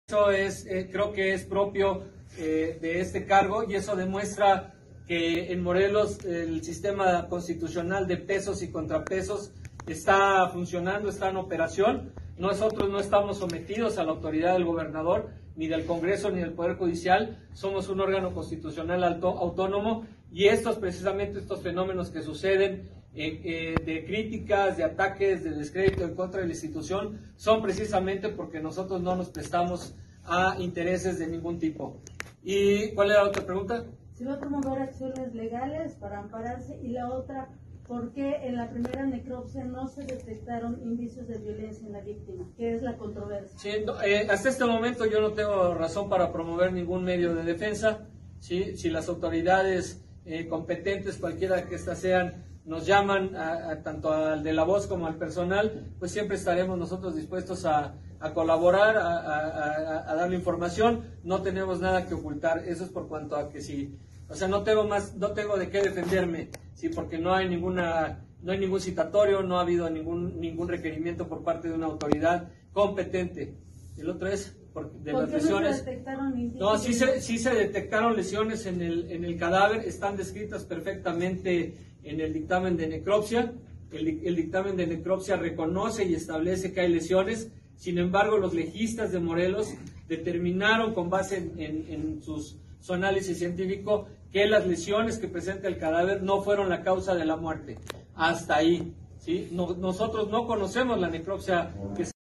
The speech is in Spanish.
Eso es, creo que es propio de este cargo, y eso demuestra que en Morelos el sistema constitucional de pesos y contrapesos está funcionando, está en operación. Nosotros no estamos sometidos a la autoridad del gobernador, ni del Congreso, ni del Poder Judicial. Somos un órgano constitucional autónomo, y precisamente estos fenómenos que suceden de críticas, de ataques, de descrédito en contra de la institución, son precisamente porque nosotros no nos prestamos a intereses de ningún tipo. ¿Y cuál era la otra pregunta? Si va a promover acciones legales para ampararse, y la otra, ¿por qué en la primera necropsia no se detectaron indicios de violencia en la víctima? ¿Qué es la controversia? Sí, hasta este momento yo no tengo razón para promover ningún medio de defensa. ¿Sí? Si las autoridades competentes, cualquiera que éstas sean, nos llaman tanto al de la voz como al personal, pues siempre estaremos nosotros dispuestos a colaborar, a darle información. No tenemos nada que ocultar. Eso es por cuanto a que sí, o sea, no tengo de qué defenderme, sí, porque no hay ningún citatorio, no ha habido ningún requerimiento por parte de una autoridad competente. El otro es de las lesiones. ¿No se detectaron indicios? No, sí se detectaron lesiones en el cadáver, están descritas perfectamente en el dictamen de necropsia. El dictamen de necropsia reconoce y establece que hay lesiones. Sin embargo, los legistas de Morelos determinaron, con base en su análisis científico, que las lesiones que presenta el cadáver no fueron la causa de la muerte. Hasta ahí, ¿sí? Nosotros no conocemos la necropsia que